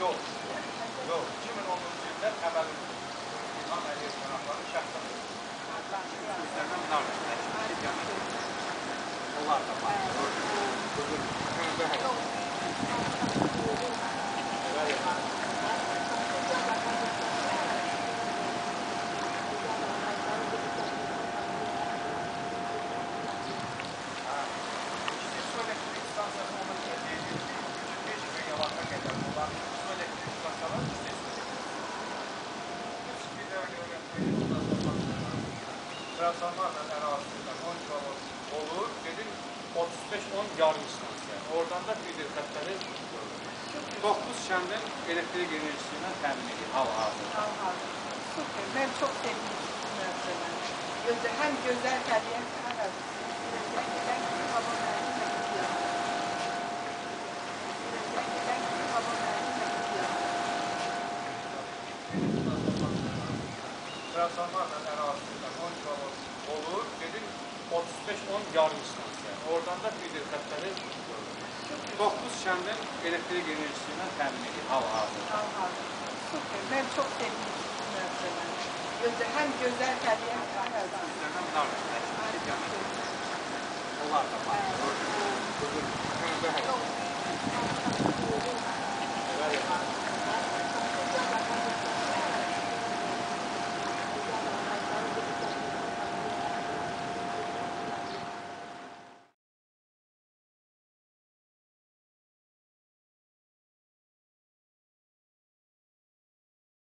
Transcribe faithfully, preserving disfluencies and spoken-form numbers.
Yox, yox. iki min onuncu ildə təməli İlham Əliyev qonaqları şəxsən bizlərdən bunlar onlar da var. Su elektrik stansiyası onun yedi beş megawatta qədər olan su elektrik stansiyası bir də transformatorla ərazisindən on kilovat olur, dedim otuz beş on yarım stansiya. Oradan da feeder xəttləri doqquz kəndin elektrik enerjisi ilə təmin edir hal-hazırda. Super. Mən çox sevindim müəssisədən. Gözəl, həm gözəl təbiət var əzizim. Gələn kimi hava müəllimlə gidiyorum. Gələn kimi hava müəllimlə gidiyorum. Transformatorla ərazisindən on kilovat olur, dedim otuz beş on yarım stansiya. Oradan da feeder xəttləri doqquz kəndin elektrik enerjisi ilə təmin edir hal-hazırda. Super. Mən çox sevindim müəssisədən. Gözəl, həm gözəl təbiət var əzizim. Bizlərdən bunlar onlar da var. Yox.